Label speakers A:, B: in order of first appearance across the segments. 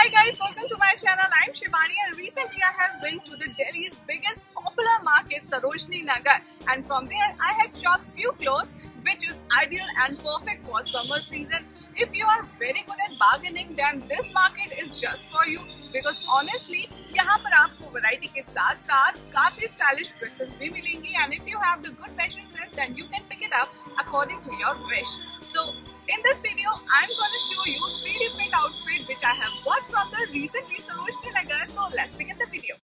A: Hi guys, welcome to my channel. I'm Shivani and recently I have been to the Delhi's biggest popular market, Sarojini Nagar, and from there I have shopped few clothes which is ideal and perfect for summer season. If you are very good at bargaining, then this market is just for you because honestly यहाँ पर आपको variety के साथ साथ काफी stylish dresses भी मिलेंगी and if you have the good fashion sense then you can pick it up according to your wish. So in this video, I'm going to show you 3 different outfits which I have bought from the recently Sarojini Nagar. So let's begin the video.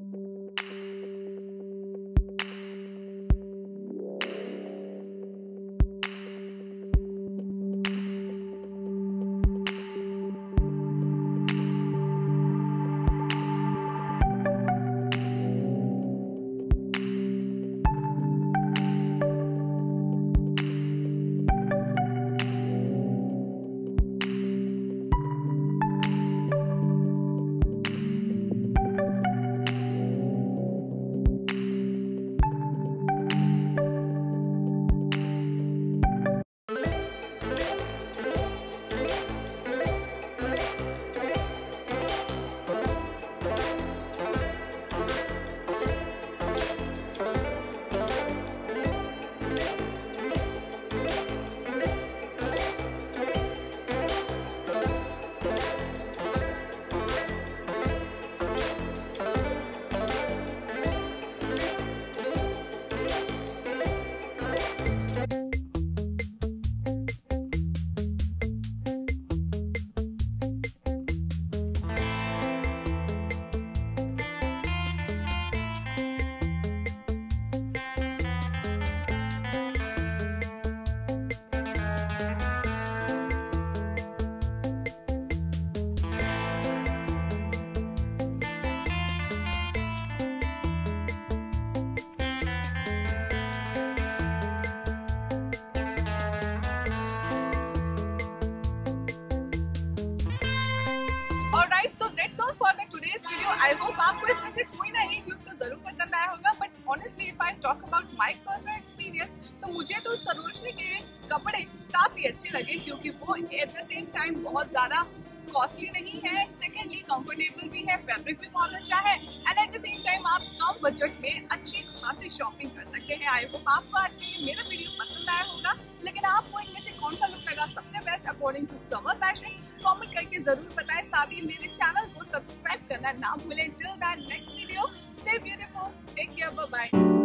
A: Alright, so that's all for the today's video. I hope आपको इसमें से कोई ना एक look तो जरूर पसंद आया होगा. But honestly, if I talk about my personal experience, तो मुझे तो सरोजनी के कपड़े काफी अच्छे लगे क्योंकि वो at the same time बहुत ज़्यादा कॉस्टली नहीं है, सेकेंडली कंफर्टेबल भी है, फैब्रिक भी बहुत अच्छा है and at the same time आप कम बजट में अच्छी खासी शॉपिंग कर सकते हैं. आई होप आपको आज के ये मेरा वीडियो पसंद आया होगा. लेकिन आपको इनमें से कौन सा लुक लगा सबसे best according to summer fashion, comment करके जरूर बताएं. साथ ही मेरे चैनल को सब्सक्राइब करना ना भूलें. Till that next video, stay beautiful, take care, bye bye.